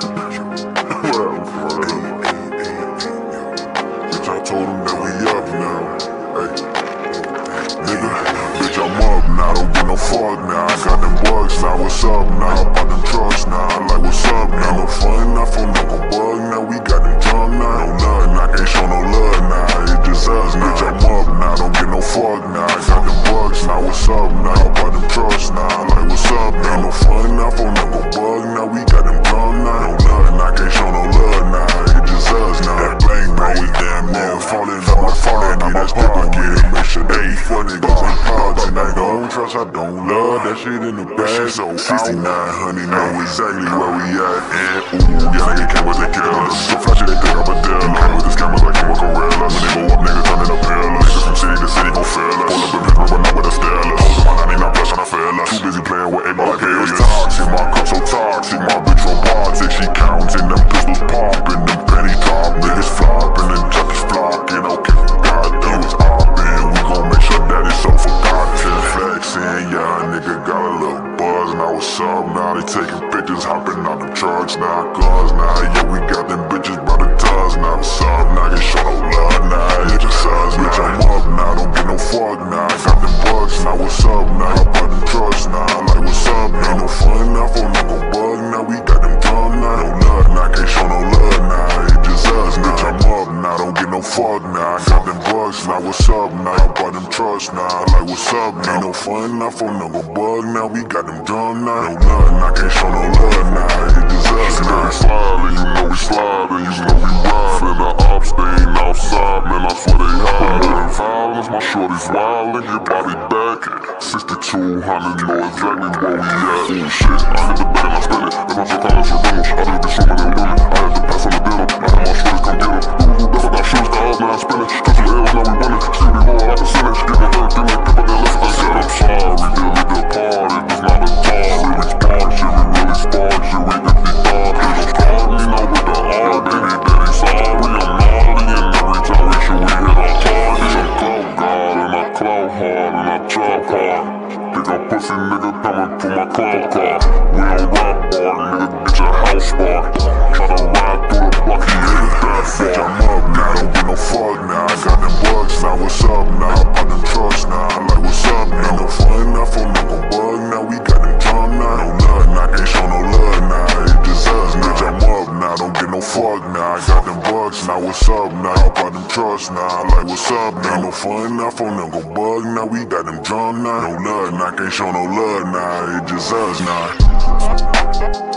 Bitch, I told him that we up now. Hey, nigga, bitch, I'm up now. Don't get no fuck now. I got them bugs now. What's up now? About them trucks now. I like what's up now. No fun now. Phone no gon' bug now. We got them drum now. No nothing. I can't show no love now. It just us now. Bitch, I'm up now. Don't get no fuck now. I got them bugs now. What's up now? About them trucks now. I like what's up now. No fun now. Phone no gon' bug now. We got them drum now. No nothing. I can't show no love now. It just us now. That bling bang is damn near falling on my phone. I that's pocket. Make sure they funny. Go and pop. And I don't trust. I don't love that shit in the bag. So 6900 know exactly where we at. And ooh, yeah, nigga came with the killers. So flashy they think I'm a dealer. Came with the scammers like I'm a gorilla. When they go up, niggas turning up pillars. Niggas from city to city gon' fail us. Pull up in Pittsburgh, but not with a Steelers. Hoes in my 99 plus tryna fail us. Too busy playing with 8 ball players. Toxic, my cup so toxic. My bitch robotic. She counting them pistols popping. Them penny top niggas flopping. And jockeys flocking. Okay, goddamn it's hopping. We gon' make sure that it's so forgotten. Flexing, yeah, nigga got a little buzz. Now what's up now? They taking pictures, hopping out the trucks. Now guns now, yeah, we got them bitches by the tons. Now what's up now? Get show no love now. Yeah, just us, bitch, I'm up now. Don't get no fuck now. I got them bucks now. What's up now? I bought them trucks now. I like what's up now. Ain't no fun now. Phone no gon' bug now. We got them drum now. No love now. Can't show no love now. It just us now. Bitch, I'm up now. Don't get no fuck now. I got them bucks now. What's up now? I bought them trucks now. I like what's up now. Ain't no fun now. Phone no gon' bug now. We got them drum now. No love now. Can't show no love now. It just us now. Sliding, you know we sliding, you know we riding. The ops, they ain't outside, man, I swear they hiding. More than violence, my shorty's wildin', your body back. 6200, know exactly where we at. Ooh, shit, I hit the bed and I spin it. If I'm so calling for rentals, I just be swimming in limit. I had to pass on the dealer, I had my shorties come get em. Ooh, never got shoes, got up, now I'm spinning. Took some L's, now we winning. Still be roll out the percentage. Give me hurt, give me pepper, then left. I said I'm sorry, did we depart? It was not a talk. We spark shit, we really spark shit. We empty thought. They gon' start me now with the R. Daddy, sorry, I'm naughty. And every time we shoot, we hit our target. I'm clout god, and I clout hard, and I chop hard. Think I'm pussy nigga coming for my clout car. We don't rap bar, nigga, bitch a house bar. Tryna ride through the block, he hit it that far. Bitch, I'm up now, don't get no fuck now. I got them bugs now, what's up now? I bought them trucks now, I like what's up now. Ain't no fun now, phone no gon' bug now. We got them drum now, no love now, can't show no love now. It just us now. Bitch, I'm up now, don't get no fuck now. I got them bugs now, what's up now? I bought them trucks now, I like what's up now. Ain't no fun now, phone no gon' bug now. We got them drum now, no love now, can't show no love now. It just us now.